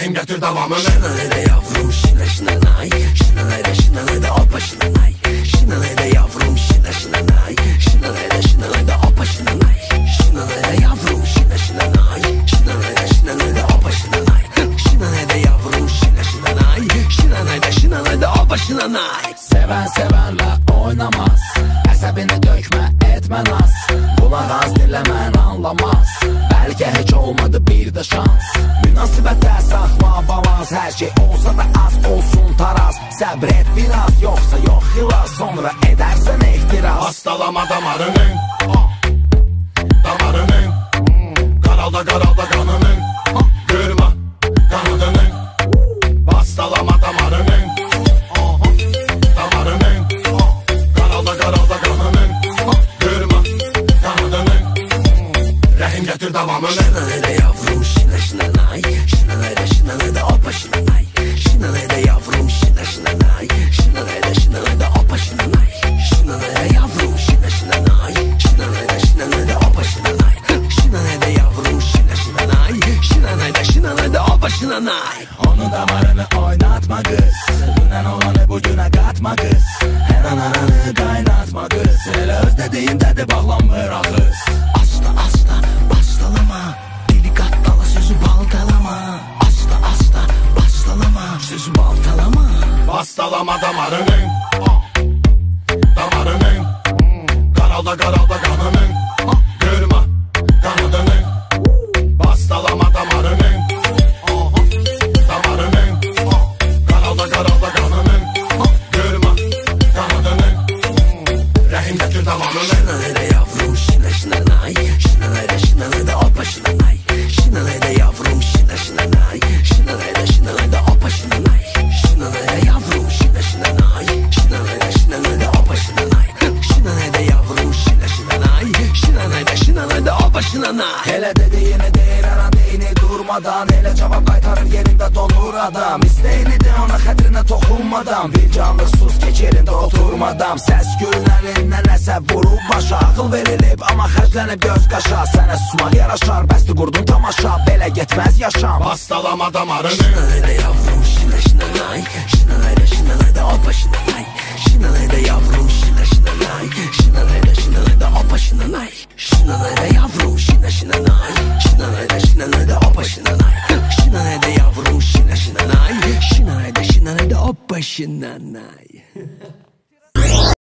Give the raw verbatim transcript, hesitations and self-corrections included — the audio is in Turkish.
Rəhim gətir davamını. Şinanayda yavrum şina şinanay, şinanayda şinanayda hoppa şinanay, şinanayda yavrum şina şinanay, şinanayda şinanayda hoppa şinanay, şinanayda yavrum şina şinanay, şinanayda şinanayda hoppa şinanay, şinanayda yavrum şina şinanay, şinanayda şinanayda hoppa şinanay. Seven sevenle oynamaz, əsəbini dökmə etmə naz, qulaq az dinləmən anlamaz, bəlkə heç olmadı bir də şans. Münasibətə saxla balans, hər şey olsa da az olsun taraz, səbr et biraz yoxsa yox xilas, sonra edərsən ehtiras. Hastalama damarının, damarının, qaralda qaralda qanının, qırma qanadının. Hastalama damarının, damarının, qaralda qaralda qanının, qırma qanadının. Rəhim gətir davamını. Şinanayda yavrum şina şinanay, şinanayda şinanayda hoppa şinanay, şinanayda yavrum şina şinanay, şinanayda şinanayda hoppa şinanay, şinanayda yavrum şina şinanay, şinanayda şinanayda hoppa şinanay, şinanayda yavrum şina şinanay, şinanayda şinanayda hoppa şinanay. Onun damarını oynatma kız, dünən olanı bugünə qatma qız, hər an aranı qaynatma qız, elə öz dediğindədir bağlanmır ağız. Asla asla bastalama, dili qattala sözü baltalama, asla asla bastalama, sözü baltalama. Hastalama damarının, damarının, qaralda qaralda qanının, qırma qanadının. Hastalama damarının, damarının, qaralda qaralda qanının, qırma qanadının. Rəhim gətir davamını. Şinanayda yavrum şina şinanay, şinanayda şinanayda hoppa şinanay, şinanayda yavrum şina şinanay, şinanayda şinanayda hoppa şinanay, şinanayda yavrum şina şinanay, şinanayda şinanayda hoppa şinanay, şinanayda yavrum şina şinanay, şinanayda şinanayda hoppa şinanay. Elə dediyini deyir, hər an deyini durmadan, elə cavab qaytarır yerində donur adam. İstəyinidir ona xətrinə toxunmadan, bir canlıq sus keçirində oturmadan, səs güllərindən nəsə vurub başa, ağıl verilib amma xərclənib göz qaşa, sənə susmaq yaraşar, bəsti qurdun tamaşa, belə getməz yaşam. Hastalama damarını. Şinanayda yavrum şina şinanay, şinanayda şinanayda hoppa şinanay, şinanayda yavrum şina şinanay, şinanayda şinanayda hoppa şinanay, şinanayda yavrum şina şinanay, şinanayda şinanayda hoppa şinanay, şinanayda yavrum şina şinanay, şinanayda şinanayda hoppa şinanay.